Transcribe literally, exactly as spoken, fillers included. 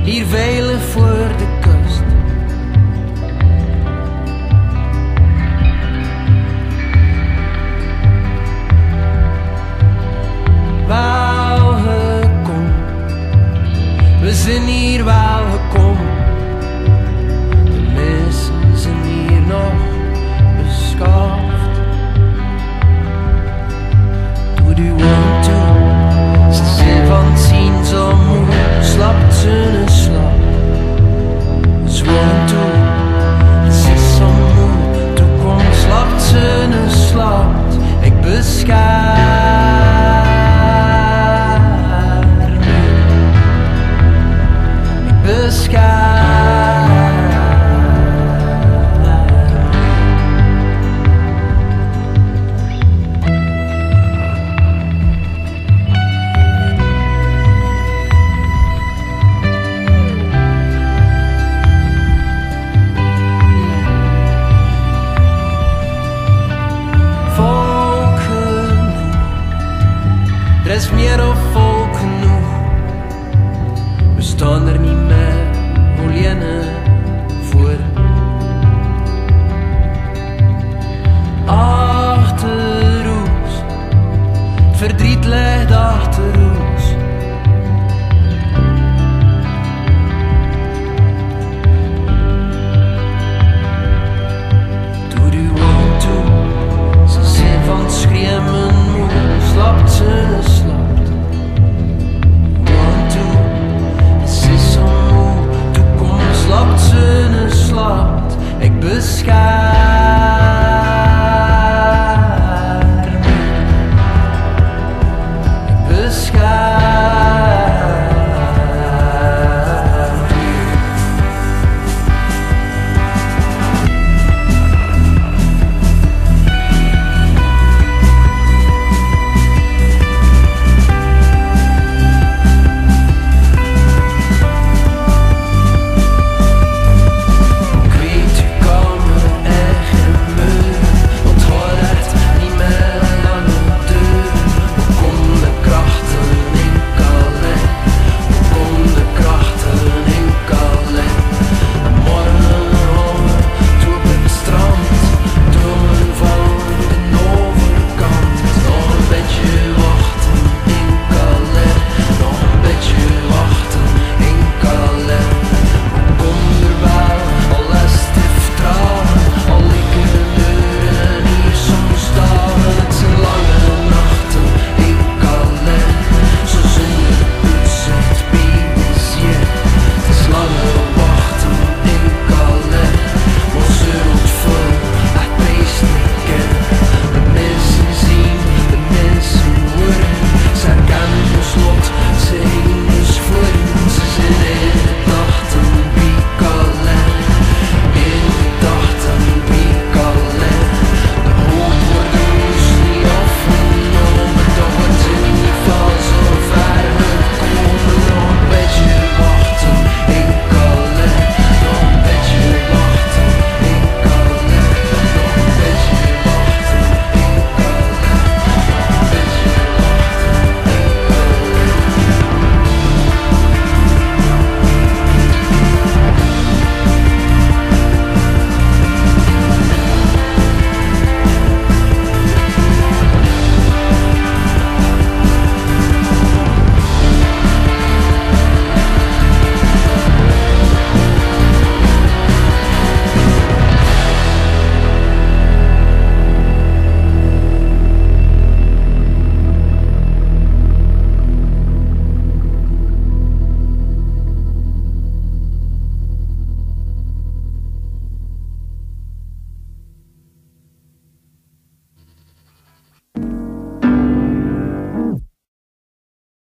hier veilig voor de kust. Welkom, we zijn hier welkom. De mensen zijn hier nog beschaafd. Doe die want toe, ze zijn van zien zo moe, slapt ze een slap. Zwoon toe, ze is zo moe, toe komt, slapt ze een slapt. Ik beschaar. Volk genoeg, er is meer of volk genoeg. We staan er niet meer alleen voor. Achter ons, het verdriet ligt achter ons.